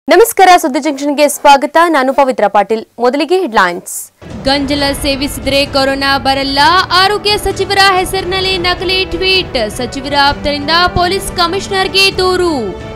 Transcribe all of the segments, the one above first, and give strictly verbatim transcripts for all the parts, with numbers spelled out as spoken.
ನಮಸ್ಕಾರ ಸುದ್ದಿ ಜಂಕ್ಷನ್ಗೆ ಸ್ವಾಗತ. ನಾನು ಪವಿತ್ರ ಪಾಟೀಲ್. ಮೊದಲಿಗೆ ಹೆಡ್ಲೈನ್ಸ್. ಗಂಜಲ ಸೇವಿಸಿದರೆ ಕೊರೋನಾ ಬರಲ್ಲ, ಆರೋಗ್ಯ ಸಚಿವರ ಹೆಸರಿನಲ್ಲಿ ನಕಲಿ ಟ್ವೀಟ್, ಸಚಿವರ ಆಪ್ತರಿಂದ ಪೊಲೀಸ್ ಕಮಿಷನರ್ಗೆ ದೂರು.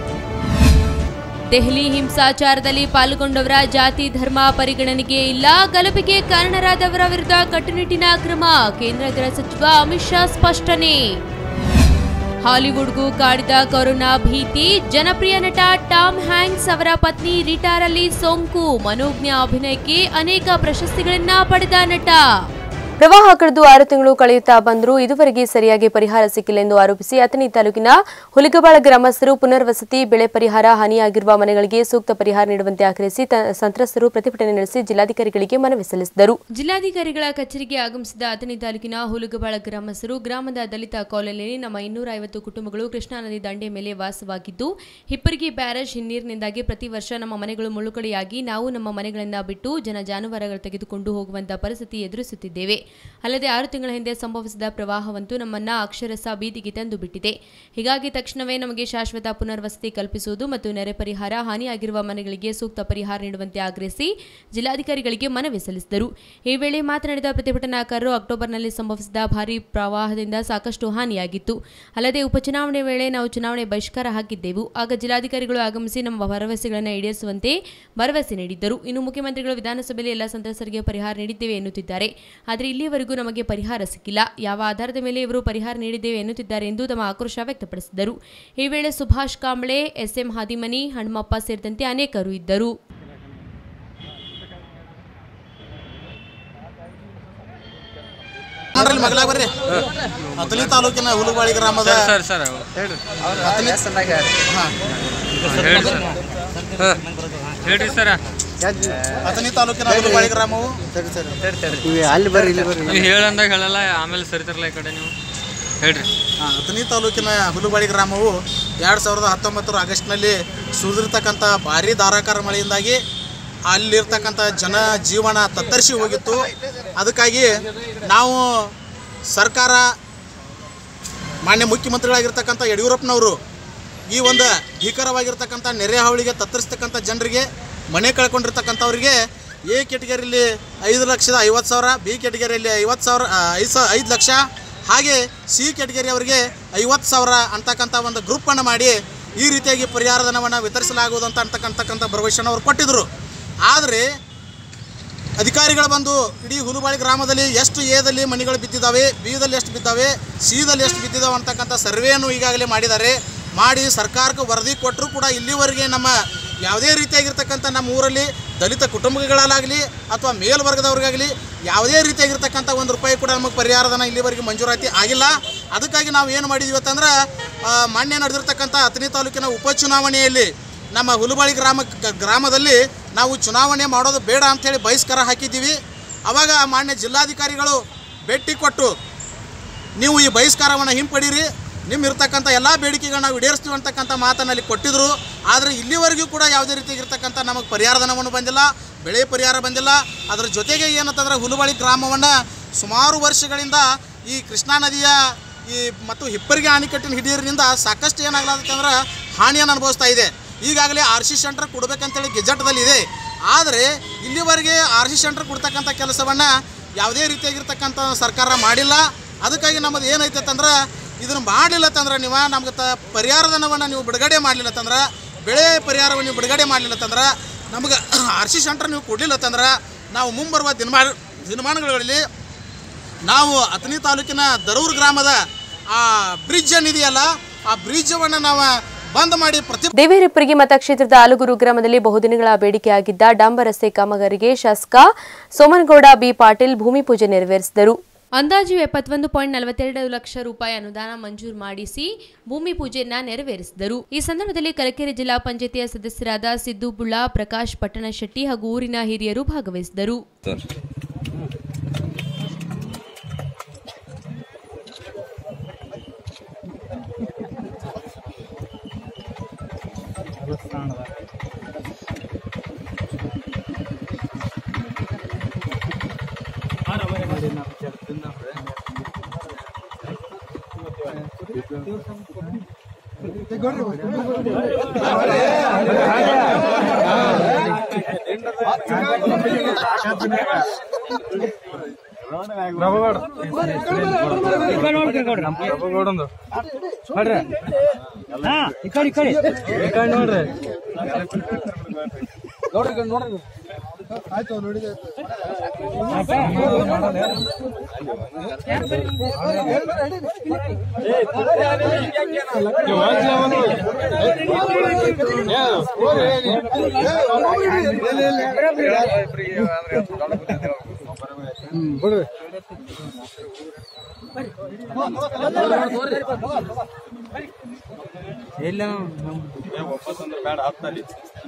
ದೆಹಲಿ ಹಿಂಸಾಚಾರದಲ್ಲಿ ಪಾಲ್ಗೊಂಡವರ ಜಾತಿ ಧರ್ಮ ಪರಿಗಣನೆಗೆ ಇಲ್ಲ, ಗಲಭೆಗೆ ಕಾರಣರಾದವರ ವಿರುದ್ಧ ಕಟ್ಟುನಿಟ್ಟಿನ ಕ್ರಮ, ಕೇಂದ್ರ ಗೃಹ ಸಚಿವ ಅಮಿತ್ ಶಾ ಸ್ಪಷ್ಟನೆ. ಹಾಲಿವುಡ್ಗೂ ಕಾಡಿದ ಕೊರೋನಾ ಭೀತಿ, ಜನಪ್ರಿಯ ನಟ ಟಾಮ್ ಹ್ಯಾಂಕ್ಸ್ ಅವರ ಪತ್ನಿ ರಿಟಾರಲ್ಲಿ ಸೋಂಕು, ಮನೋಜ್ಞ ಅಭಿನಯಕ್ಕೆ ಅನೇಕ ಪ್ರಶಸ್ತಿಗಳನ್ನ ಪಡೆದ ನಟ. ಪ್ರವಾಹ ಕಳೆದು ಆರು ತಿಂಗಳು ಕಳೆಯುತ್ತಾ ಬಂದರೂ ಇದುವರೆಗೆ ಸರಿಯಾಗಿ ಪರಿಹಾರ ಸಿಕ್ಕಿಲ್ಲ ಎಂದು ಆರೋಪಿಸಿ ಅಥಣಿ ತಾಲೂಕಿನ ಹುಲಿಗಬಾಳ ಗ್ರಾಮಸ್ಥರು ಪುನರ್ವಸತಿ, ಬೆಳೆ ಪರಿಹಾರ, ಹಾನಿಯಾಗಿರುವ ಮನೆಗಳಿಗೆ ಸೂಕ್ತ ಪರಿಹಾರ ನೀಡುವಂತೆ ಆಗ್ರಹಿಸಿ ಸಂತ್ರಸ್ತರು ಪ್ರತಿಭಟನೆ ನಡೆಸಿ ಜಿಲ್ಲಾಧಿಕಾರಿಗಳಿಗೆ ಮನವಿ ಸಲ್ಲಿಸಿದರು. ಜಿಲ್ಲಾಧಿಕಾರಿಗಳ ಕಚೇರಿಗೆ ಆಗಮಿಸಿದ ಅಥಣಿ ತಾಲೂಕಿನ ಹುಲಿಗಬಾಳ ಗ್ರಾಮಸ್ಥರು ಗ್ರಾಮದ ದಲಿತ ಕಾಲೋನಿಯಲ್ಲಿ ನಮ್ಮ ಇನ್ನೂರ ಐವತ್ತು ಕುಟುಂಬಗಳು ಕೃಷ್ಣಾ ನದಿ ದಂಡೆ ಮೇಲೆ ವಾಸವಾಗಿದ್ದು, ಹಿಪ್ಪರಗಿ ಬ್ಯಾರೇಜ್ ಹಿನ್ನೀರಿನಿಂದಾಗಿ ಪ್ರತಿ ವರ್ಷ ನಮ್ಮ ಮನೆಗಳು ಮುಳುಗಡೆಯಾಗಿ ನಾವು ನಮ್ಮ ಮನೆಗಳಿಂದ ಬಿಟ್ಟು ಜನ ಜಾನುವಾರುಗಳು ತೆಗೆದುಕೊಂಡು ಹೋಗುವಂತಹ ಪರಿಸ್ಥಿತಿ ಎದುರಿಸುತ್ತಿದ್ದೇವೆ. ಅಲ್ಲದೆ ಆರು ತಿಂಗಳ ಹಿಂದೆ ಸಂಭವಿಸಿದ ಪ್ರವಾಹವಂತೂ ನಮ್ಮನ್ನ ಅಕ್ಷರಸ ಬೀದಿಗೆ ತಂದು ಬಿಟ್ಟಿದೆ. ಹೀಗಾಗಿ ತಕ್ಷಣವೇ ನಮಗೆ ಶಾಶ್ವತ ಪುನರ್ವಸತಿ ಕಲ್ಪಿಸುವುದು ಮತ್ತು ನೆರೆ ಪರಿಹಾರ, ಹಾನಿಯಾಗಿರುವ ಮನೆಗಳಿಗೆ ಸೂಕ್ತ ಪರಿಹಾರ ನೀಡುವಂತೆ ಆಗ್ರಹಿಸಿ ಜಿಲ್ಲಾಧಿಕಾರಿಗಳಿಗೆ ಮನವಿ ಸಲ್ಲಿಸಿದರು. ಈ ವೇಳೆ ಮಾತನಾಡಿದ ಪ್ರತಿಭಟನಾಕಾರರು, ಅಕ್ಟೋಬರ್ನಲ್ಲಿ ಸಂಭವಿಸಿದ ಭಾರೀ ಪ್ರವಾಹದಿಂದ ಸಾಕಷ್ಟು ಹಾನಿಯಾಗಿತ್ತು. ಅಲ್ಲದೆ ಉಪಚುನಾವಣೆ ವೇಳೆ ನಾವು ಚುನಾವಣೆ ಬಹಿಷ್ಕಾರ ಹಾಕಿದ್ದೆವು. ಆಗ ಜಿಲ್ಲಾಧಿಕಾರಿಗಳು ಆಗಮಿಸಿ ನಮ್ಮ ಭರವಸೆಗಳನ್ನು ಈಡೇರಿಸುವಂತೆ ಭರವಸೆ ನೀಡಿದ್ದರು. ಇನ್ನು ಮುಖ್ಯಮಂತ್ರಿಗಳು ವಿಧಾನಸಭೆಯಲ್ಲಿ ಎಲ್ಲ ಸಂತ್ರಸ್ತರಿಗೆ ಪರಿಹಾರ ನೀಡಿದ್ದೇವೆ ಎನ್ನುತ್ತಿದ್ದಾರೆ. ಆದರೆ ಇಲ್ಲಿಯವರೆಗೂ ನಮಗೆ ಪರಿಹಾರ ಸಿಕ್ಕಿಲ್ಲ. ಯಾವ ಆಧಾರದ ಮೇಲೆ ಇವರು ಪರಿಹಾರ ನೀಡಿದ್ದೇವೆ ಎನ್ನುತ್ತಿದ್ದಾರೆ ಎಂದು ತಮ್ಮ ಆಕ್ರೋಶ ವ್ಯಕ್ತಪಡಿಸಿದರು. ಈ ವೇಳೆ ಸುಭಾಷ್ ಕಾಂಬಳೆ, ಎಸ್ಎಂ ಹಾದಿಮನಿ, ಹನುಮಪ್ಪ ಸೇರಿದಂತೆ ಅನೇಕರು ಇದ್ದರು. ಅಥಣಿ ತಾಲೂಕಿನ ಹುಲುಬಾಳಿ ಗ್ರಾಮದ ಅಥಣಿ ತಾಲೂಕಿನ ಹುಲುಬಾಳಿ ಗ್ರಾಮವು ಹೇಳಂದಾಗ ಹೇಳಲ್ಲ, ಆಮೇಲೆ ಸರಿತಾರಲ್ಲ ಈ ಕಡೆ ನೀವು ಹೇಳ್ರಿ. ಅಥಣಿ ತಾಲೂಕಿನ ಹುಲುಬಾಳಿ ಗ್ರಾಮವು ಎರಡು ಸಾವಿರದ ಹತ್ತೊಂಬತ್ತರ ಆಗಸ್ಟ್ನಲ್ಲಿ ಸುರಿದಿರ್ತಕ್ಕಂಥ ಭಾರೀ ಧಾರಾಕಾರ ಮಳೆಯಿಂದಾಗಿ ಅಲ್ಲಿರ್ತಕ್ಕಂಥ ಜನ ಜೀವನ ತತ್ತರಿಸಿ ಹೋಗಿತ್ತು. ಅದಕ್ಕಾಗಿ ನಾವು ಸರ್ಕಾರ, ಮಾನ್ಯ ಮುಖ್ಯಮಂತ್ರಿಗಳಾಗಿರ್ತಕ್ಕಂಥ ಯಡಿಯೂರಪ್ಪನವರು ಈ ಒಂದು ಭೀಕರವಾಗಿರ್ತಕ್ಕಂಥ ನೆರೆ ಹಾವಳಿಗೆ ತತ್ತರಿಸ್ತಕ್ಕಂಥ ಜನರಿಗೆ, ಮನೆ ಕಳ್ಕೊಂಡಿರ್ತಕ್ಕಂಥವ್ರಿಗೆ ಎ ಕೆಟಗರಿಯಲ್ಲಿ ಐದು ಲಕ್ಷದ ಐವತ್ತು ಸಾವಿರ, ಬಿ ಕೆಟಗರಿಯಲ್ಲಿ ಐವತ್ತು ಸಾವಿರ ಐದು ಸಾವಿರ ಐದು ಲಕ್ಷ ಹಾಗೆ ಸಿ ಕೆಟಗರಿಯವರಿಗೆ ಐವತ್ತು ಸಾವಿರ ಅಂತಕ್ಕಂಥ ಒಂದು ಗ್ರೂಪನ್ನು ಮಾಡಿ ಈ ರೀತಿಯಾಗಿ ಪರಿಹಾರ ಧನವನ್ನು ವಿತರಿಸಲಾಗುವುದು ಅಂತ ಅಂತಕ್ಕಂತಕ್ಕಂಥ ಭರವಸೆಯನ್ನು ಅವರು ಕೊಟ್ಟಿದ್ದರು. ಆದರೆ ಅಧಿಕಾರಿಗಳು ಬಂದು ಇಡೀ ಹುಲುಬಾಳಿ ಗ್ರಾಮದಲ್ಲಿ ಎಷ್ಟು ಎದಲ್ಲಿ ಮನೆಗಳು ಬಿದ್ದಿದ್ದಾವೆ, ಬಿದಲ್ಲಿ ಎಷ್ಟು ಬಿದ್ದಾವೆ, ಸಿದಲ್ಲಿ ಎಷ್ಟು ಬಿದ್ದಿದ್ದಾವೆ ಅಂತಕ್ಕಂಥ ಸರ್ವೆಯನ್ನು ಈಗಾಗಲೇ ಮಾಡಿದ್ದಾರೆ. ಮಾಡಿ ಸರ್ಕಾರಕ್ಕೆ ವರದಿ ಕೊಟ್ಟರೂ ಕೂಡ ಇಲ್ಲಿವರೆಗೆ ನಮ್ಮ ಯಾವುದೇ ರೀತಿಯಾಗಿರ್ತಕ್ಕಂಥ ನಮ್ಮ ಊರಲ್ಲಿ ದಲಿತ ಕುಟುಂಬಗಳಾಗಲಿ ಅಥವಾ ಮೇಲ್ವರ್ಗದವ್ರಿಗಾಗಲಿ ಯಾವುದೇ ರೀತಿಯಾಗಿರ್ತಕ್ಕಂಥ ಒಂದು ರೂಪಾಯಿ ಕೂಡ ನಮಗೆ ಪರಿಹಾರಧನ ಇಲ್ಲಿವರೆಗೆ ಮಂಜೂರಾತಿ ಆಗಿಲ್ಲ. ಅದಕ್ಕಾಗಿ ನಾವು ಏನು ಮಾಡಿದ್ದೀವಿ ಅಂತಂದ್ರೆ, ಮಾನ್ಯ ನಡೆದಿರ್ತಕ್ಕಂಥ ಅಥಣಿ ತಾಲೂಕಿನ ಉಪಚುನಾವಣೆಯಲ್ಲಿ ನಮ್ಮ ಹುಲುಬಾಳಿ ಗ್ರಾಮ ಗ್ರಾಮದಲ್ಲಿ ನಾವು ಚುನಾವಣೆ ಮಾಡೋದು ಬೇಡ ಅಂಥೇಳಿ ಬಹಿಷ್ಕಾರ ಹಾಕಿದ್ದೀವಿ. ಆವಾಗ ಮಾನ್ಯ ಜಿಲ್ಲಾಧಿಕಾರಿಗಳು ಭೇಟಿ ಕೊಟ್ಟು ನೀವು ಈ ಬಹಿಷ್ಕಾರವನ್ನು ಹಿಂಪಡೀರಿ, ನಿಮ್ಮ ಇರ್ತಕ್ಕಂಥ ಎಲ್ಲ ಬೇಡಿಕೆಗಳನ್ನ ನಾವು ಈಡೇರಿಸ್ತೀವಿ ಅಂತಕ್ಕಂಥ ಮಾತನ್ನಲ್ಲಿ ಕೊಟ್ಟಿದ್ದರು. ಆದರೆ ಇಲ್ಲಿವರೆಗೂ ಕೂಡ ಯಾವುದೇ ರೀತಿಯಾಗಿರ್ತಕ್ಕಂಥ ನಮಗೆ ಪರಿಹಾರ ಧನವನ್ನು ಬಂದಿಲ್ಲ, ಬೆಳೆ ಪರಿಹಾರ ಬಂದಿಲ್ಲ. ಅದರ ಜೊತೆಗೆ ಏನಂತಂದರೆ ಹುಲುಬಾಳಿ ಗ್ರಾಮವನ್ನು ಸುಮಾರು ವರ್ಷಗಳಿಂದ ಈ ಕೃಷ್ಣಾ ನದಿಯ ಈ ಮತ್ತು ಹಿಪ್ಪರಿಗೆ ಅಣೆಕಟ್ಟಿನ ಹಿಡಿಯರಿನಿಂದ ಸಾಕಷ್ಟು ಏನಾಗಲಾಗುತ್ತೆ ಹಾನಿಯನ್ನು ಅನುಭವಿಸ್ತಾ ಇದೆ. ಈಗಾಗಲೇ ಆರ್ ಸಿ ಸೆಂಟರ್ ಕೊಡಬೇಕಂತೇಳಿ ಗೆಜೆಟ್ದಲ್ಲಿ ಇದೆ. ಆದರೆ ಇಲ್ಲಿವರೆಗೆ ಆರ್ ಸಿ ಸೆಂಟರ್ ಕೊಡ್ತಕ್ಕಂಥ ಕೆಲಸವನ್ನು ಯಾವುದೇ ರೀತಿಯಾಗಿರ್ತಕ್ಕಂಥ ಸರ್ಕಾರ ಮಾಡಿಲ್ಲ. ಅದಕ್ಕಾಗಿ ನಮ್ಮದು ಏನೈತೆ ಅಂತಂದ್ರೆ, ಇದನ್ನು ಮಾಡಲಿಲ್ಲ ತಂದ್ರೆ ನೀವು ನಮ್ಗೆ ತ ಪರಿಹಾರ ಧನವನ್ನು ನೀವು ಬಿಡುಗಡೆ ಮಾಡಲಿಲ್ಲ ತಂದ್ರೆ, ಬೆಳೆ ಪರಿಹಾರವನ್ನು ನೀವು ಬಿಡುಗಡೆ ಮಾಡಲಿಲ್ಲ ತಂದ್ರೆ, ನಮಗೆ ಆರ್ ಸಿ ಸೆಂಟರ್ ನೀವು ಕೊಡಲಿಲ್ಲ ತಂದ್ರೆ, ನಾವು ಮುಂಬರುವ ದಿನಮಾನ ದಿನಮಾನಗಳಲ್ಲಿ ನಾವು ಅಥಣಿ ತಾಲೂಕಿನ ದರೂರು ಗ್ರಾಮದ ಆ ಬ್ರಿಡ್ಜ್ ಏನಿದೆಯಲ್ಲ, ಆ ಬ್ರಿಡ್ಜನ್ನು ನಾವು ಬಂದ್ ಮಾಡಿ ಪ್ರತಿ ದೇವಿಹಿಪ್ಪರಗಿ ಮತಕ್ಷೇತ್ರದ ಆಲೂಗೂರು ಗ್ರಾಮದಲ್ಲಿ ಬಹುದಿನಗಳ ಬೇಡಿಕೆಯಾಗಿದ್ದ ಡಾಂಬರ್ ರಸ್ತೆ ಕಾಮಗಾರಿಗೆ ಶಾಸಕ ಸೋಮನಗೌಡ ಬಿ ಪಾಟೀಲ್ ಭೂಮಿ ಪೂಜೆ ನೆರವೇರಿಸಿದರು. ಅಂದಾಜು ಎಪ್ಪತ್ತೊಂದು ಪಾಯಿಂಟ್ ನಲವತ್ತೆರಡು ಲಕ್ಷ ರೂಪಾಯಿ ಅನುದಾನ ಮಂಜೂರು ಮಾಡಿಸಿ ಭೂಮಿ ಪೂಜೆಯನ್ನ ನೆರವೇರಿಸಿದರು. ಈ ಸಂದರ್ಭದಲ್ಲಿ ಕಲಕೆರೆ ಜಿಲ್ಲಾ ಪಂಚಾಯತಿಯ ಸದಸ್ಯರಾದ ಸಿದ್ದು ಬುಳ್ಳ, ಪ್ರಕಾಶ್ ಪಟ್ಟಣಶೆಟ್ಟಿ ಹಾಗೂ ಊರಿನ ಹಿರಿಯರು ಭಾಗವಹಿಸಿದರು. Go ಆಯ್ತು ನೋಡಿದೆ ಬಿಡ್ರಿ ಎಲ್ಲ ಒಪ್ಪಂದ್ರೆ ಬೇಡ ಹತ್ತಲ್ಲಿ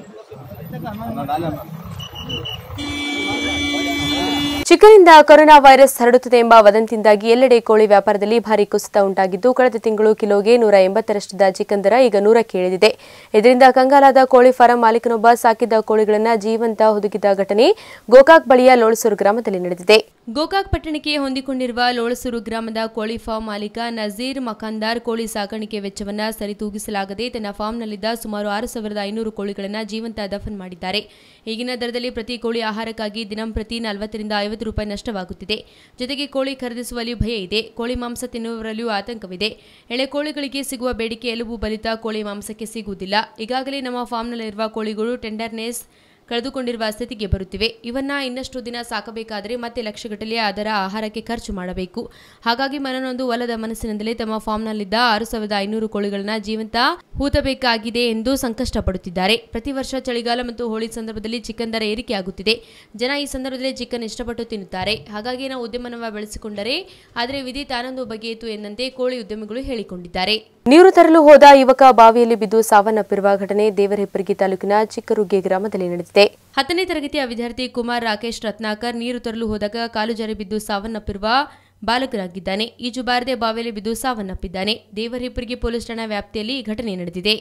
ಚಿಕನ್ನಿಂದ ಕೊರೋನಾ ವೈರಸ್ ಹರಡುತ್ತದೆ ಎಂಬ ವದಂತಿಯಿಂದಾಗಿ ಎಲ್ಲೆಡೆ ಕೋಳಿ ವ್ಯಾಪಾರದಲ್ಲಿ ಭಾರಿ ಕುಸಿತ ಉಂಟಾಗಿದ್ದು ಕಳೆದ ತಿಂಗಳು ಕಿಲೋಗೆ ನೂರ ಎಂಬತ್ತರಷ್ಟಿದ್ದ ಚಿಕನ್ ದರ ಈಗ ನೂರಕ್ಕೆ ಇಳಿದಿದೆ. ಇದರಿಂದ ಕಂಗಾಲಾದ ಕೋಳಿ ಫಾರಂ ಮಾಲೀಕನೊಬ್ಬ ಸಾಕಿದ್ದ ಕೋಳಿಗಳನ್ನು ಜೀವಂತ ಹುದುಗಿದ ಘಟನೆ ಗೋಕಾಕ್ ಬಳಿಯ ಲೋಳಸೂರು ಗ್ರಾಮದಲ್ಲಿ ನಡೆದಿದೆ. ಗೋಕಾಕ್ ಪಟ್ಟಣಕ್ಕೆ ಹೊಂದಿಕೊಂಡಿರುವ ಲೋಳಸೂರು ಗ್ರಾಮದ ಕೋಳಿ ಫಾರ್ಮ್ ಮಾಲೀಕ ನಜೀರ್ ಮಖಾಂದಾರ್ ಕೋಳಿ ಸಾಕಾಣಿಕೆ ವೆಚ್ಚವನ್ನು ಸರಿತೂಗಿಸಲಾಗದೆ ತನ್ನ ಫಾರ್ಮ್ನಲ್ಲಿದ್ದ ಸುಮಾರು ಆರು ಸಾವಿರದ ಐನೂರು ಕೋಳಿಗಳನ್ನು ಜೀವಂತ ದಫನ್ ಮಾಡಿದ್ದಾರೆ. ಈಗಿನ ದರದಲ್ಲಿ ಪ್ರತಿ ಕೋಳಿ ಆಹಾರಕ್ಕಾಗಿ ದಿನಂಪ್ರತಿ ನಲವತ್ತರಿಂದ ಐವತ್ತು ರೂಪಾಯಿ ನಷ್ಟವಾಗುತ್ತಿದೆ. ಜೊತೆಗೆ ಕೋಳಿ ಖರೀದಿಸುವಲ್ಲಿ ಭಯ ಇದೆ. ಕೋಳಿ ಮಾಂಸ ತಿನ್ನುವವರಲ್ಲಿಯೂ ಆತಂಕವಿದೆ. ಎಳೆ ಕೋಳಿಗಳಿಗೆ ಸಿಗುವ ಬೇಡಿಕೆ ಎಲುಬು ಬಲಿತ ಕೋಳಿ ಮಾಂಸಕ್ಕೆ ಸಿಗುವುದಿಲ್ಲ. ಈಗಾಗಲೇ ನಮ್ಮ ಫಾರ್ಮ್ನಲ್ಲಿರುವ ಕೋಳಿಗಳು ಟೆಂಡರ್ನೆಸ್ ಕಳೆದುಕೊಂಡಿರುವ ಸ್ಥಿತಿಗೆ ಬರುತ್ತಿವೆ. ಇವನ್ನ ಇನ್ನಷ್ಟು ದಿನ ಸಾಕಬೇಕಾದರೆ ಮತ್ತೆ ಲಕ್ಷಗಟ್ಟಲೆ ಅದರ ಆಹಾರಕ್ಕೆ ಖರ್ಚು ಮಾಡಬೇಕು. ಹಾಗಾಗಿ ಮನನೊಂದು ಒಲದ ಮನಸ್ಸಿನಿಂದಲೇ ತಮ್ಮ ಫಾರ್ಮ್ನಲ್ಲಿದ್ದ ಆರು ಸಾವಿರದ ಐನೂರು ಕೋಳಿಗಳನ್ನ ಜೀವಂತ ಹೂತಬೇಕಾಗಿದೆ ಎಂದು ಸಂಕಷ್ಟಪಡುತ್ತಿದ್ದಾರೆ. ಪ್ರತಿ ವರ್ಷ ಚಳಿಗಾಲ ಮತ್ತು ಹೋಳಿ ಸಂದರ್ಭದಲ್ಲಿ ಚಿಕನ್ ದರ ಏರಿಕೆಯಾಗುತ್ತಿದೆ. ಜನ ಈ ಸಂದರ್ಭದಲ್ಲಿ ಚಿಕನ್ ಇಷ್ಟಪಟ್ಟು ತಿನ್ನುತ್ತಾರೆ. ಹಾಗಾಗಿ ನಾವು ಉದ್ಯಮವನ್ನು ಬೆಳೆಸಿಕೊಂಡರೆ ಆದರೆ ವಿಧಿ ತಾನೊಂದು ಬಗೆಯಿತು ಎಂದಂತೆ ಕೋಳಿ ಉದ್ಯಮಿಗಳು ಹೇಳಿಕೊಂಡಿದ್ದಾರೆ. ನೀರು ತರಲು ಹೋದ ಯುವಕ ಬಾವಿಯಲ್ಲಿ ಬಿದ್ದು ಸಾವನ್ನಪ್ಪಿರುವ ಘಟನೆ ದೇವರಹಿಪ್ಪರಗಿ ತಾಲೂಕಿನ ಚಿಕ್ಕರುಗ್ಗೆ ಗ್ರಾಮದಲ್ಲಿ ನಡೆದಿದೆ. ಹತ್ತನೇ ತರಗತಿಯ ವಿದ್ಯಾರ್ಥಿ ಕುಮಾರ್ ರಾಕೇಶ್ ರತ್ನಾಕರ್ ನೀರು ತರಲು ಹೋದಾಗ ಕಾಲು ಜಾರಿ ಬಿದ್ದು ಸಾವನ್ನಪ್ಪಿರುವ ಬಾಲಕರಾಗಿದ್ದಾನೆ. ಈಜು ಬಾರದೆ ಬಾವಿಯಲ್ಲಿ ಬಿದ್ದು ಸಾವನ್ನಪ್ಪಿದ್ದಾನೆ. ದೇವರಹಿಪ್ಪರಗಿ ಪೊಲೀಸ್ ಠಾಣಾ ವ್ಯಾಪ್ತಿಯಲ್ಲಿ ಈ ಘಟನೆ ನಡೆದಿದೆ.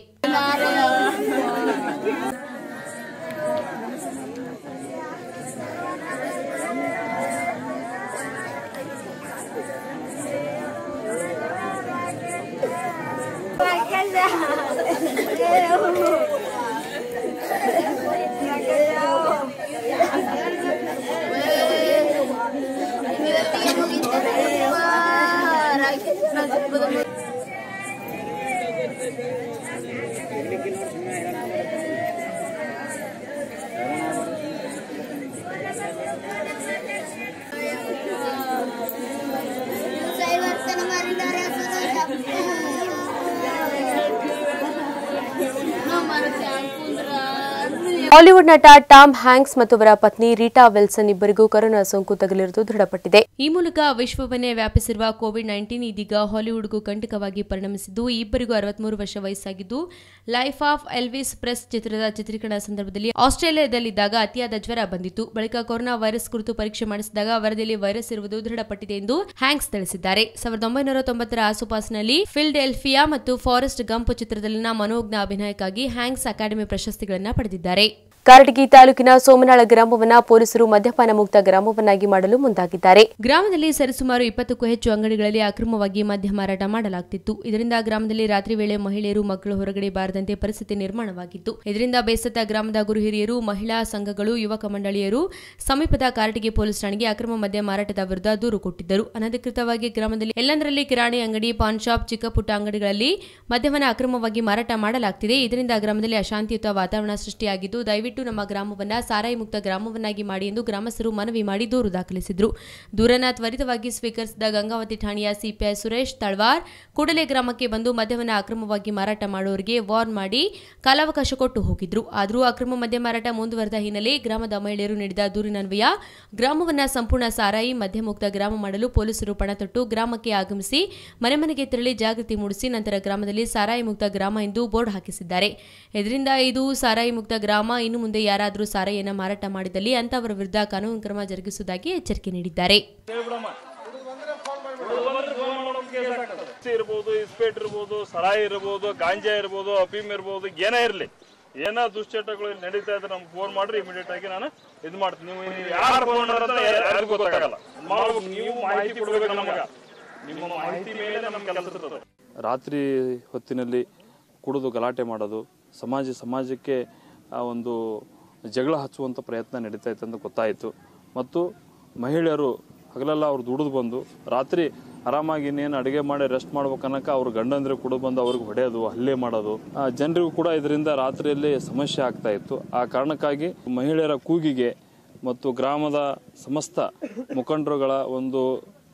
ಹಾಲಿವುಡ್ ನಟ ಟಾಮ್ ಹ್ಯಾಂಕ್ಸ್ ಮತ್ತು ಅವರ ಪತ್ನಿ ರೀಟಾ ವಿಲ್ಸನ್ ಇಬ್ಬರಿಗೂ ಕೊರೋನಾ ಸೋಂಕು ತಗುಲಿರುವುದು ದೃಢಪಟ್ಟಿದೆ. ಈ ಮೂಲಕ ವಿಶ್ವವನ್ನೇ ವ್ಯಾಪಿಸಿರುವ ಕೋವಿಡ್ ನೈನ್ಟೀನ್ ಇದೀಗ ಹಾಲಿವುಡ್ಗೂ ಕಂಟಕವಾಗಿ ಪರಿಣಮಿಸಿದ್ದು ಈ ಇಬ್ಬರಿಗೂ ಅರವತ್ಮೂರು ವರ್ಷ ವಯಸ್ಸಾಗಿದ್ದು ಲೈಫ್ ಆಫ್ ಎಲ್ವಿಸ್ ಪ್ರೆಸ್ ಚಿತ್ರದ ಚಿತ್ರೀಕರಣ ಸಂದರ್ಭದಲ್ಲಿ ಆಸ್ಟ್ರೇಲಿಯಾದಲ್ಲಿದ್ದಾಗ ಅತಿಯಾದ ಜ್ವರ ಬಂದಿತ್ತು. ಬಳಿಕ ಕೊರೋನಾ ವೈರಸ್ ಕುರಿತು ಪರೀಕ್ಷೆ ಮಾಡಿಸಿದಾಗ ವರದಿಯಲ್ಲಿ ವೈರಸ್ ಇರುವುದು ದೃಢಪಟ್ಟಿದೆ ಎಂದು ಹ್ಯಾಂಕ್ಸ್ ತಿಳಿಸಿದ್ದಾರೆ. ಸಾವಿರದ ಒಂಬೈನೂರ ತೊಂಬತ್ತರ ಆಸುಪಾಸಿನಲ್ಲಿ ಫಿಲ್ಡೆಲ್ಫಿಯಾ ಮತ್ತು ಫಾರೆಸ್ಟ್ ಗಂಪ್ ಚಿತ್ರದಲ್ಲಿನ ಮನೋಜ್ಞ ಅಭಿನಯಕ್ಕಾಗಿ ಹ್ಯಾಂಕ್ಸ್ ಅಕಾಡೆಮಿ ಪ್ರಶಸ್ತಿಗಳನ್ನು ಪಡೆದಿದ್ದಾರೆ. ಕಾರಟಗಿ ತಾಲೂಕಿನ ಸೋಮನಾಳ ಗ್ರಾಮವನ್ನು ಪೊಲೀಸರು ಮದ್ಯಪಾನ ಮುಕ್ತ ಗ್ರಾಮವನ್ನಾಗಿ ಮಾಡಲು ಮುಂದಾಗಿದ್ದಾರೆ. ಗ್ರಾಮದಲ್ಲಿ ಸರಿಸುಮಾರು ಇಪ್ಪತ್ತಕ್ಕೂ ಹೆಚ್ಚು ಅಂಗಡಿಗಳಲ್ಲಿ ಅಕ್ರಮವಾಗಿ ಮದ್ಯ ಮಾರಾಟ ಮಾಡಲಾಗುತ್ತಿತ್ತು. ಇದರಿಂದ ಗ್ರಾಮದಲ್ಲಿ ರಾತ್ರಿ ವೇಳೆ ಮಹಿಳೆಯರು ಮಕ್ಕಳು ಹೊರಗಡೆ ಬಾರದಂತೆ ಪರಿಸ್ಥಿತಿ ನಿರ್ಮಾಣವಾಗಿತ್ತು. ಇದರಿಂದ ಬೇಸತ್ತ ಗ್ರಾಮದ ಗುರು ಹಿರಿಯರು, ಮಹಿಳಾ ಸಂಘಗಳು, ಯುವಕ ಮಂಡಳಿಯರು ಸಮೀಪದ ಕಾರಟಗಿ ಪೊಲೀಸ್ ಠಾಣೆಗೆ ಅಕ್ರಮ ಮದ್ಯ ಮಾರಾಟದ ವಿರುದ್ಧ ದೂರು ಕೊಟ್ಟಿದ್ದರು. ಅನಧಿಕೃತವಾಗಿ ಗ್ರಾಮದಲ್ಲಿ ಎಲ್ಲಂದರಲ್ಲಿ ಕಿರಾಣಿ ಅಂಗಡಿ, ಪಾನ್ ಶಾಪ್, ಚಿಕ್ಕ ಪುಟ್ಟ ಅಂಗಡಿಗಳಲ್ಲಿ ಮದ್ಯವನ್ನು ಅಕ್ರಮವಾಗಿ ಮಾರಾಟ ಮಾಡಲಾಗುತ್ತಿದೆ. ಇದರಿಂದ ಗ್ರಾಮದಲ್ಲಿ ಅಶಾಂತಿಯುತ ವಾತಾವರಣ ಸೃಷ್ಟಿಯಾಗಿದ್ದು ದಯವಿಟ್ಟು ನಮ್ಮ ಗ್ರಾಮವನ್ನ ಸಾರಾಯಿ ಮುಕ್ತ ಗ್ರಾಮವನ್ನಾಗಿ ಮಾಡಿ ಎಂದು ಗ್ರಾಮಸ್ಥರು ಮನವಿ ಮಾಡಿ ದೂರು ದಾಖಲಿಸಿದರು. ದೂರನ್ನ ತ್ವರಿತವಾಗಿ ಸ್ವೀಕರಿಸಿದ ಗಂಗಾವತಿ ಠಾಣೆಯ ಸಿಪಿಐ ಸುರೇಶ್ ತಳವಾರ್ ಕೂಡಲೇ ಗ್ರಾಮಕ್ಕೆ ಬಂದು ಮದ್ಯವನ್ನು ಅಕ್ರಮವಾಗಿ ಮಾರಾಟ ಮಾಡುವವರಿಗೆ ವಾರ್ನ್ ಮಾಡಿ ಕಾಲಾವಕಾಶ ಕೊಟ್ಟು ಹೋಗಿದ್ರು. ಆದರೂ ಅಕ್ರಮ ಮದ್ಯ ಮಾರಾಟ ಮುಂದುವರೆದ ಹಿನ್ನೆಲೆ ಗ್ರಾಮದ ಮಹಿಳೆಯರು ನೀಡಿದ ದೂರಿನನ್ವಯ ಗ್ರಾಮವನ್ನ ಸಂಪೂರ್ಣ ಸಾರಾಯಿ ಮದ್ಯ ಮುಕ್ತ ಗ್ರಾಮ ಮಾಡಲು ಪೊಲೀಸರು ಪಣ ತೊಟ್ಟು ಗ್ರಾಮಕ್ಕೆ ಆಗಮಿಸಿ ಮನೆ ಮನೆಗೆ ತೆರಳಿ ಜಾಗೃತಿ ಮೂಡಿಸಿ ನಂತರ ಗ್ರಾಮದಲ್ಲಿ ಸಾರಾಯಿ ಮುಕ್ತ ಗ್ರಾಮ ಎಂದು ಬೋರ್ಡ್ ಹಾಕಿಸಿದ್ದಾರೆ. ಇದರಿಂದ ಇದು ಸಾರಾಯಿ ಮುಕ್ತ ಗ್ರಾಮ, ಇನ್ನು ಮುಂದೆ ಯಾರಾದರೂ ಸಾರಾಯಿಯನ್ನು ಮಾರಾಟ ಮಾಡಿದಲ್ಲಿ ಅಂತವರ ವಿರುದ್ಧ ಕಾನೂನು ಕ್ರಮ ಜರುಗಿಸುವುದಾಗಿ ಎಚ್ಚರಿಕೆ ನೀಡಿದ್ದಾರೆ. ಇರಬಹುದು, ಇಸ್ಪೇಟ್ ಇರಬಹುದು, ಸರಾಯಿ ಇರಬಹುದು, ಗಾಂಜಾ ಇರಬಹುದು, ಅಫೀಮ್ ಇರಬಹುದು, ಏನೇ ಇರಲಿ, ಏನೋ ದುಶ್ಚಟಗಳು ನಡೀತಾ ಇದ್ರೆ ನಮ್ಗೆ ಫೋನ್ ಮಾಡ್ರಿ, ಇಮಿಡಿಯೇಟ್ ಆಗಿ ನಾನು ಇದು ಮಾಡ್ತೀನಿ. ನೀವು ಯಾರು ಫೋನ್ ಯಾರಿಗೂ ಗೊತ್ತಾಗಲ್ಲ, ನೀವು ಮಾಹಿತಿ ಕೊಡಬೇಕು ನಮಗೆ. ನಿಮ್ಮ ಮಾಹಿತಿ ಮೇಲೆ ನಮ್ಮ ಕೆಲಸ ಇರ್ತದೆ. ರಾತ್ರಿ ಹೊತ್ತಿನಲ್ಲಿ ಕುಡಿದು ಗಲಾಟೆ ಮಾಡೋದು, ಸಮಾಜ ಸಮಾಜಕ್ಕೆ ಒಂದು ಜಗಳ ಹಚ್ಚುವಂಥ ಪ್ರಯತ್ನ ನಡೀತಾ ಇತ್ತು ಅಂತ ಗೊತ್ತಾಯಿತು. ಮತ್ತು ಮಹಿಳೆಯರು ಹಗಲೆಲ್ಲ ಅವ್ರು ದುಡಿದು ಬಂದು ರಾತ್ರಿ ಆರಾಮಾಗಿ ಇನ್ನೇನು ಅಡುಗೆ ಮಾಡಿ ರೆಸ್ಟ್ ಮಾಡ್ಬೇಕನ್ನಕ ಅವ್ರ ಗಂಡಂದ್ರೆ ಕೂಡ ಬಂದು ಅವ್ರಿಗೆ ಹೊಡೆಯೋದು, ಹಲ್ಲೆ ಮಾಡೋದು, ಜನರಿಗೂ ಕೂಡ ಇದರಿಂದ ರಾತ್ರಿಯಲ್ಲಿ ಸಮಸ್ಯೆ ಆಗ್ತಾ ಇತ್ತು. ಆ ಕಾರಣಕ್ಕಾಗಿ ಮಹಿಳೆಯರ ಕೂಗಿಗೆ ಮತ್ತು ಗ್ರಾಮದ ಸಮಸ್ತ ಮುಖಂಡರುಗಳ ಒಂದು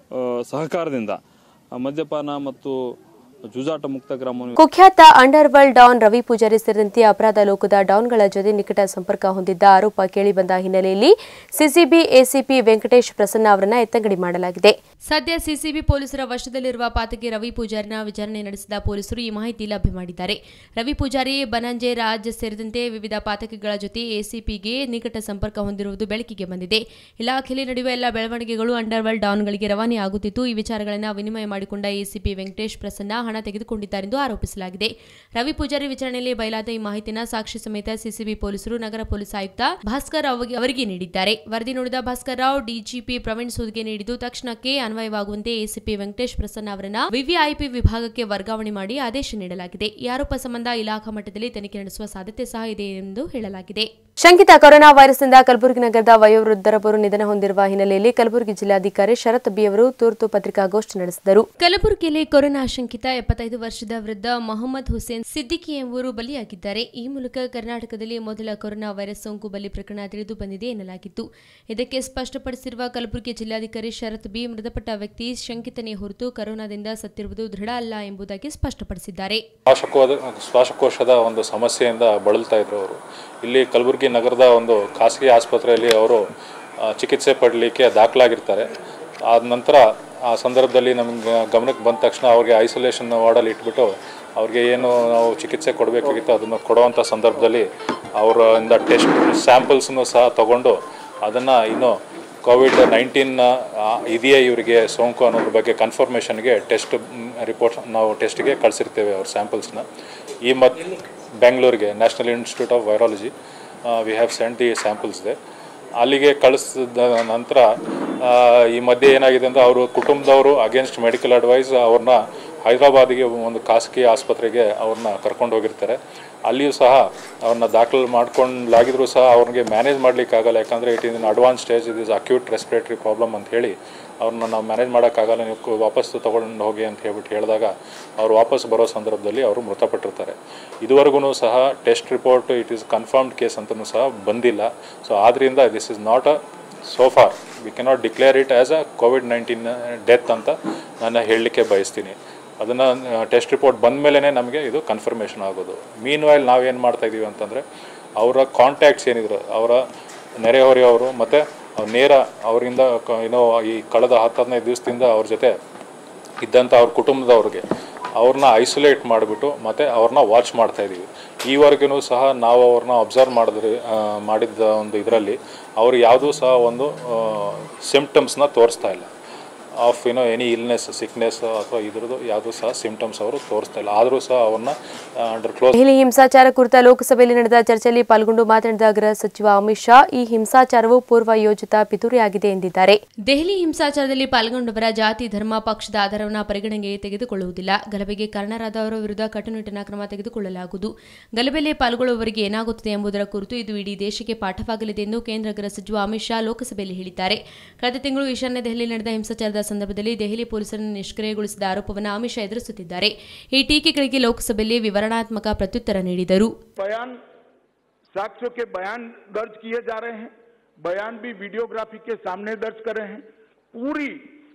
ಸಹಕಾರದಿಂದ ಮದ್ಯಪಾನ ಮತ್ತು ಜೂಜಾಟ ಮುಕ್ತ ಗ್ರಾಮ ಕುಖ್ಯಾತ under world don Ravi Pujari ಸೇರಿದಂತೆ ಅಪರಾಧ ಲೋಕದ ಡಾನ್ಗಳ ಜೊತೆ ನಿಕಟ ಸಂಪರ್ಕ ಹೊಂದಿದ್ದ ಆರೋಪ ಕೇಳಿಬಂದ ಹಿನ್ನೆಲೆಯಲ್ಲಿ ಸಿಸಿಬಿ ಎಸಿಪಿ ವೆಂಕಟೇಶ್ ಪ್ರಸನ್ನ ಅವರನ್ನ ಎತ್ತಂಗಡಿ ಮಾಡಲಾಗಿದೆ. ಸದ್ಯ ಸಿಸಿಬಿ ಪೊಲೀಸರ ವಶದಲ್ಲಿರುವ ಪಾತಕಿ ರವಿ ಪೂಜಾರಿನ ವಿಚಾರಣೆ ನಡೆಸಿದ ಪೊಲೀಸರು ಈ ಮಾಹಿತಿ ಲಭ್ಯ ಮಾಡಿದ್ದಾರೆ. ರವಿ ಪೂಜಾರಿ, ಬನಂಜೆ ರಾಜ್ ಸೇರಿದಂತೆ ವಿವಿಧ ಪಾತಕಿಗಳ ಜೊತೆ ಎಸಿಪಿಗೆ ನಿಕಟ ಸಂಪರ್ಕ ಹೊಂದಿರುವುದು ಬೆಳಕಿಗೆ ಬಂದಿದೆ. ಇಲಾಖೆಯಲ್ಲಿ ನಡೆಯುವ ಎಲ್ಲ ಬೆಳವಣಿಗೆಗಳು ಅಂಡರ್ ವರ್ಲ್ಡ್ ಡಾನ್ಗಳಿಗೆ ರವಾನೆ ಆಗುತ್ತಿದ್ದು, ಈ ವಿಚಾರಗಳನ್ನು ವಿನಿಮಯ ಮಾಡಿಕೊಂಡ ಎಸಿಪಿ ವೆಂಕಟೇಶ್ ಪ್ರಸನ್ನ ಹಣ ತೆಗೆದುಕೊಂಡಿದ್ದಾರೆಂದು ಆರೋಪಿಸಲಾಗಿದೆ. ರವಿ ಪೂಜಾರಿ ವಿಚಾರಣೆಯಲ್ಲಿ ಬಯಲಾದ ಈ ಮಾಹಿತಿಯನ್ನು ಸಾಕ್ಷಿ ಸಮೇತ ಸಿಸಿಬಿ ಪೊಲೀಸರು ನಗರ ಪೊಲೀಸ್ ಆಯುಕ್ತ ಭಾಸ್ಕರ್ ರಾವ್ ಅವರಿಗೆ ನೀಡಿದ್ದಾರೆ. ವರದಿ ನೋಡಿದ ಭಾಸ್ಕರ್ ರಾವ್ ಡಿಜಿಪಿ ಪ್ರವೀಣ್ ಸೂದ್ಗೆ ನೀಡಿದ್ದು, ತಕ್ಷಣಕ್ಕೆ ಅನ್ವಯವಾಗುವಂತೆ ಎಸಿಪಿ ವೆಂಕಟೇಶ್ ಪ್ರಸನ್ನ ಅವರನ್ನ ವಿವಿಐಪಿ ವಿಭಾಗಕ್ಕೆ ವರ್ಗಾವಣೆ ಮಾಡಿ ಆದೇಶ ನೀಡಲಾಗಿದೆ. ಈ ಆರೋಪ ಸಂಬಂಧ ಇಲಾಖಾ ಮಟ್ಟದಲ್ಲಿ ತನಿಖೆ ನಡೆಸುವ ಸಾಧ್ಯತೆ ಸಹ ಇದೆ ಎಂದು ಹೇಳಲಾಗಿದೆ. ಶಂಕಿತ ಕೊರೋನಾ ವೈರಸ್ನಿಂದ ಕಲಬುರಗಿ ನಗರದ ವಯೋವೃದ್ಧರೊಬ್ಬರು ನಿಧನ ಹೊಂದಿರುವ ಹಿನ್ನೆಲೆಯಲ್ಲಿ ಕಲಬುರಗಿ ಜಿಲ್ಲಾಧಿಕಾರಿ ಶರತ್ ಬಿ ಅವರು ತುರ್ತು ಪತ್ರಿಕಾಗೋಷ್ಠಿ ನಡೆಸಿದರು. ಕಲಬುರಗಿಯಲ್ಲಿ ಕೊರೋನಾ ಶಂಕಿತ ಎಪ್ಪತ್ತೈದು ವರ್ಷದ ವೃದ್ಧ ಮೊಹಮ್ಮದ್ ಹುಸೇನ್ ಸಿದ್ದಿಕಿ ಎಂಬುವರು ಬಲಿಯಾಗಿದ್ದಾರೆ. ಈ ಮೂಲಕ ಕರ್ನಾಟಕದಲ್ಲಿ ಮೊದಲ ಕೊರೋನಾ ವೈರಸ್ ಸೋಂಕು ಬಲಿ ಪ್ರಕರಣ ತಿಳಿದು ಬಂದಿದೆ ಎನ್ನಲಾಗಿತ್ತು. ಇದಕ್ಕೆ ಸ್ಪಷ್ಟಪಡಿಸಿರುವ ಕಲಬುರಗಿ ಜಿಲ್ಲಾಧಿಕಾರಿ ಶರತ್ ಬಿ, ಮೃತಪಟ್ಟ ವ್ಯಕ್ತಿ ಶಂಕಿತನೇ ಹೊರತು ಕೊರೋನಾದಿಂದ ಸತ್ತಿರುವುದು ದೃಢ ಅಲ್ಲ ಎಂಬುದಾಗಿ ಸ್ಪಷ್ಟಪಡಿಸಿದ್ದಾರೆ. ಶ್ವಾಸಕೋಶದ ಒಂದು ಸಮಸ್ಯೆಯಿಂದ ಬಳಲ್ತಾ ಇದ್ರು ಅವರು. ಇಲ್ಲಿ ಕಲಬುರಗಿ ನಗರದ ಒಂದು ಖಾಸಗಿ ಆಸ್ಪತ್ರೆಯಲ್ಲಿ ಅವರು ಚಿಕಿತ್ಸೆ ಪಡಲಿಕ್ಕೆ ದಾಖಲಾಗಿರ್ತಾರೆ. ಆದ ನಂತರ ಆ ಸಂದರ್ಭದಲ್ಲಿ ನಮಗೆ ಗಮನಕ್ಕೆ ಬಂದ ತಕ್ಷಣ ಅವ್ರಿಗೆ ಐಸೋಲೇಷನ್ ವಾರ್ಡಲ್ಲಿ ಇಟ್ಬಿಟ್ಟು ಅವ್ರಿಗೆ ಏನು ನಾವು ಚಿಕಿತ್ಸೆ ಕೊಡಬೇಕಾಗಿತ್ತು ಅದನ್ನು ಕೊಡುವಂಥ ಸಂದರ್ಭದಲ್ಲಿ ಅವರಿಂದ ಟೆಸ್ಟ್ ಸ್ಯಾಂಪಲ್ಸನ್ನು ಸಹ ತಗೊಂಡು ಅದನ್ನು ಇನ್ನೂ ಕೋವಿಡ್ ನೈನ್ಟೀನ್ ಇದೆಯೇ ಇವರಿಗೆ ಸೋಂಕು ಅನ್ನೋದ್ರ ಬಗ್ಗೆ ಕನ್ಫರ್ಮೇಷನ್ಗೆ ಟೆಸ್ಟ್ ರಿಪೋರ್ಟ್ಸ್ ನಾವು ಟೆಸ್ಟ್ಗೆ ಕಳಿಸಿರ್ತೇವೆ ಅವ್ರ ಸ್ಯಾಂಪಲ್ಸ್ನ. ಈ ಮತ್ತು ಬೆಂಗಳೂರಿಗೆ national institute of virology we have send the samples there. ಅಲ್ಲಿಗೆ ಕಳಿಸಿದ ನಂತರ ಈ ಮಧ್ಯೆ ಏನಾಗಿದೆ ಅಂದರೆ ಅವರು ಕುಟುಂಬದವರು ಅಗೇನ್ಸ್ಟ್ ಮೆಡಿಕಲ್ ಅಡ್ವೈಸ್ ಅವ್ರನ್ನ ಹೈದರಾಬಾದಿಗೆ ಒಂದು ಖಾಸಗಿ ಆಸ್ಪತ್ರೆಗೆ ಅವ್ರನ್ನ ಕರ್ಕೊಂಡು ಹೋಗಿರ್ತಾರೆ. ಅಲ್ಲಿಯೂ ಸಹ ಅವ್ರನ್ನ ದಾಖಲು ಮಾಡ್ಕೊಂಡ್ಲಾಗಿದ್ರು ಸಹ ಅವ್ರಿಗೆ ಮ್ಯಾನೇಜ್ ಮಾಡಲಿಕ್ಕಾಗಲ್ಲ. ಯಾಕಂದರೆ it is in advance stage, it is acute respiratory problem ಅಂತ ಹೇಳಿ ಅವ್ರನ್ನ ನಾವು ಮ್ಯಾನೇಜ್ ಮಾಡೋಕ್ಕಾಗಲ್ಲ, ನೀವು ವಾಪಸ್ಸು ತೊಗೊಂಡು ಹೋಗಿ ಅಂತ ಹೇಳ್ಬಿಟ್ಟು ಹೇಳಿದಾಗ ಅವರು ವಾಪಸ್ ಬರೋ ಸಂದರ್ಭದಲ್ಲಿ ಅವರು ಮೃತಪಟ್ಟಿರ್ತಾರೆ. ಇದುವರೆಗೂ ಸಹ test report it is confirmed case ಅಂತಲೂ ಸಹ ಬಂದಿಲ್ಲ. ಸೊ ಆದ್ದರಿಂದ this is not a so far we cannot declare it as a COVID nineteen death ಅಂತ ನಾನು ಹೇಳಲಿಕ್ಕೆ ಬಯಸ್ತೀನಿ. ಅದನ್ನು ಟೆಸ್ಟ್ ರಿಪೋರ್ಟ್ ಬಂದ ಮೇಲೇ ನಮಗೆ ಇದು ಕನ್ಫರ್ಮೇಷನ್ ಆಗೋದು. ಮೀನ್ ವೈಲ್ ನಾವೇನು ಮಾಡ್ತಾಯಿದ್ದೀವಿ ಅಂತಂದರೆ ಅವರ ಕಾಂಟ್ಯಾಕ್ಟ್ಸ್ ಏನಿದ್ರು ಅವರ ನೆರೆಹೊರೆಯವರು ಮತ್ತು ನೇರ ಅವರಿಂದ ಏನೋ ಈ ಕಳೆದ ಹತ್ತು ಹದಿನೈದು ದಿವಸದಿಂದ ಅವ್ರ ಜೊತೆ ಇದ್ದಂಥ ಅವ್ರ ಕುಟುಂಬದವ್ರಿಗೆ ಅವ್ರನ್ನ ಐಸೋಲೇಟ್ ಮಾಡಿಬಿಟ್ಟು ಮತ್ತು ಅವ್ರನ್ನ ವಾಚ್ ಮಾಡ್ತಾಯಿದ್ದೀವಿ. ಈವರೆಗೂ ಸಹ ನಾವು ಅವ್ರನ್ನ ಅಬ್ಸರ್ವ್ ಮಾಡಿದ್ರೆ ಮಾಡಿದ್ದ ಒಂದು ಇದರಲ್ಲಿ ಅವರು ಯಾವುದೂ ಸಹ ಒಂದು ಸಿಂಪ್ಟಮ್ಸ್ನ ತೋರಿಸ್ತಾ ಇಲ್ಲ ಆಫ್ ಏನೋ ಎನಿ ಇಲ್ನೆಸ್ ಸಿಕ್ನೆಸ್ ಅಥವಾ ಇದ್ರದ್ದು ಯಾವುದೂ ಸಹ ಸಿಂಪ್ಟಮ್ಸ್ ಅವರು ತೋರಿಸ್ತಾ ಇಲ್ಲ. ಆದರೂ ಸಹ ಅವ್ರನ್ನ ಅಂಡರ್ ಕ್ಲೋಸ್. ದೆಹಲಿ ಹಿಂಸಾಚಾರ ಕುರಿತ ಲೋಕಸಭೆಯಲ್ಲಿ ನಡೆದ ಚರ್ಚೆಯಲ್ಲಿ ಪಾಲ್ಗೊಂಡು ಮಾತನಾಡಿದ ಗೃಹ ಸಚಿವ ಅಮಿತ್ ಶಾ, ಈ ಹಿಂಸಾಚಾರವು ಪೂರ್ವ ಯೋಜಿತ ಪಿತೂರಿಯಾಗಿದೆ ಎಂದಿದ್ದಾರೆ. ದೆಹಲಿ ಹಿಂಸಾಚಾರದಲ್ಲಿ ಪಾಲ್ಗೊಂಡವರ ಜಾತಿ, ಧರ್ಮ, ಪಕ್ಷದ ಆಧಾರವನ್ನು ಪರಿಗಣನೆಗೆ ತೆಗೆದುಕೊಳ್ಳುವುದಿಲ್ಲ. ಗಲಭೆಗೆ ಕಾರಣರಾದವರ ವಿರುದ್ಧ ಕಟ್ಟುನಿಟ್ಟಿನ ಕ್ರಮ ತೆಗೆದುಕೊಳ್ಳಲಾಗುವುದು. ಗಲಭೆಯಲ್ಲಿ ಪಾಲ್ಗೊಳ್ಳುವವರಿಗೆ ಏನಾಗುತ್ತದೆ ಎಂಬುದರ ಕುರಿತು ಇದು ಇಡೀ ದೇಶಕ್ಕೆ ಪಾಠವಾಗಲಿದೆ ಎಂದು ಕೇಂದ್ರ ಗೃಹ ಸಚಿವ ಅಮಿತ್ ಶಾ ಲೋಕಸಭೆಯಲ್ಲಿ ಹೇಳಿದ್ದಾರೆ. ಕಳೆದ ತಿಂಗಳು ಈಶಾನ್ಯ ದೆಹಲಿಯಲ್ಲಿ ನಡೆದ ಹಿಂಸಾಚಾರದ ಸಂದರ್ಭದಲ್ಲಿ ದೆಹಲಿ ಪೊಲೀಸರನ್ನು ನಿಷ್ಕ್ರಿಯಗೊಳಿಸಿದ ಆರೋಪವನ್ನು ಅಮಿತ್ ಶಾ ಎದುರಿಸುತ್ತಿದ್ದಾರೆ. ಈ ಟೀಕೆಗಳಿಗೆ ಲೋಕಸಭೆಯಲ್ಲಿ ವಿವರಣಾತ್ಮಕ ಪ್ರತ್ಯುತ್ತರ ನೀಡಿದರು. बयान साक्ष्यों के बयान दर्ज किए जा रहे हैं, बयान भी वीडियोग्राफी के सामने दर्ज कर रहे हैं. पूरी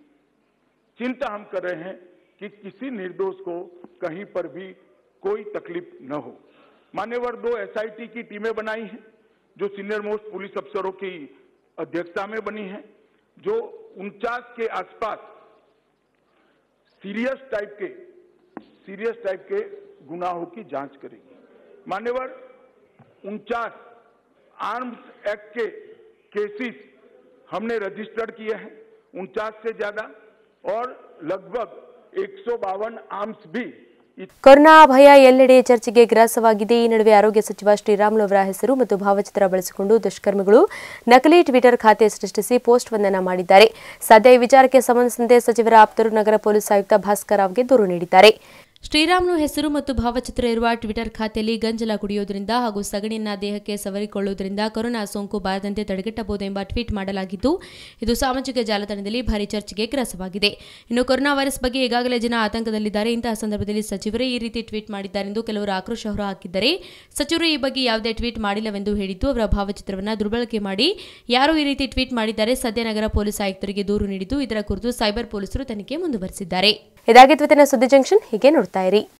चिंता हम कर रहे हैं कि किसी निर्दोष को कहीं पर भी कोई तकलीफ न हो. मान्यवर दो एसआईटी की टीमें बनाई हैं जो सीनियर मोस्ट पुलिस अफसरों की अध्यक्षता में बनी हैं, जो उनचास के आसपास सीरियस टाइप के सीरियस टाइप के गुनाहों की जांच करेगी. मान्यवर उनचास आर्म्स एक्ट के केसेस हमने रजिस्टर्ड किए हैं, उनचास से ज्यादा, और लगभग एक सौ बावन आर्म्स भी. ಕೊರೋನಾ ಭಯ ಎಲ್ಲೆಡೆ ಚರ್ಚೆಗೆ ಗ್ರಾಸವಾಗಿದೆ. ಈ ನಡುವೆ ಆರೋಗ್ಯ ಸಚಿವ ಶ್ರೀರಾಮುಲು ಅವರ ಹೆಸರು ಮತ್ತು ಭಾವಚಿತ್ರ ಬಳಸಿಕೊಂಡು ದುಷ್ಕರ್ಮಿಗಳು ನಕಲಿ ಟ್ವಿಟರ್ ಖಾತೆ ಸೃಷ್ಟಿಸಿ ಪೋಸ್ಟ್ ಒಂದನ್ನು ಮಾಡಿದ್ದಾರೆ. ಸದ್ಯ ಈ ವಿಚಾರಕ್ಕೆ ಸಂಬಂಧಿಸಿದಂತೆ ಸಚಿವರ ಆಪ್ತರು ನಗರ ಪೊಲೀಸ್ ಆಯುಕ್ತ ಭಾಸ್ಕರ್ ರಾವ್ಗೆ ದೂರು ನೀಡಿದ್ದಾರೆ. ಶ್ರೀರಾಮ್ನು ಹೆಸರು ಮತ್ತು ಭಾವಚಿತ್ರ ಇರುವ ಟ್ವಿಟರ್ ಖಾತೆಯಲ್ಲಿ ಗಂಜಲ ಕುಡಿಯೋದ್ರಿಂದ ಹಾಗೂ ಸಗಣಿಯನ್ನ ದೇಹಕ್ಕೆ ಸವರಿಕೊಳ್ಳುವುದರಿಂದ ಕೊರೋನಾ ಸೋಂಕು ಬಾರದಂತೆ ತಡೆಗಟ್ಟಬಹುದು ಎಂಬ ಟ್ವೀಟ್ ಮಾಡಲಾಗಿದ್ದು ಇದು ಸಾಮಾಜಿಕ ಜಾಲತಾಣದಲ್ಲಿ ಭಾರಿ ಚರ್ಚೆಗೆ ಗ್ರಾಸವಾಗಿದೆ. ಇನ್ನು ಕೊರೋನಾ ವೈರಸ್ ಬಗ್ಗೆ ಈಗಾಗಲೇ ಜನ ಆತಂಕದಲ್ಲಿದ್ದಾರೆ. ಇಂತಹ ಸಂದರ್ಭದಲ್ಲಿ ಸಚಿವರೇ ಈ ರೀತಿ ಟ್ವೀಟ್ ಮಾಡಿದ್ದಾರೆಂದು ಕೆಲವರು ಆಕ್ರೋಶ ಹೊರಹಾಕಿದ್ದಾರೆ. ಸಚಿವರು ಈ ಬಗ್ಗೆ ಯಾವುದೇ ಟ್ವೀಟ್ ಮಾಡಿಲ್ಲವೆಂದು ಹೇಳಿದ್ದು ಅವರ ಭಾವಚಿತ್ರವನ್ನು ದುರ್ಬಳಕೆ ಮಾಡಿ ಯಾರು ಈ ರೀತಿ ಟ್ವೀಟ್ ಮಾಡಿದ್ದಾರೆ ಸದ್ಯ ನಗರ ಪೊಲೀಸ್ ಆಯುಕ್ತರಿಗೆ ದೂರು ನೀಡಿದ್ದು ಇದರ ಕುರಿತು ಸೈಬರ್ ಪೊಲೀಸರು ತನಿಖೆ ಮುಂದುವರೆಸಿದ್ದಾರೆ. ಇದಾಗಿತ್ತು ಇವತ್ತಿನ ಸುದ್ದಿ ಜಂಕ್ಷನ್. ಹೀಗೆ ನೋಡ್ತಾ ಇರಿ.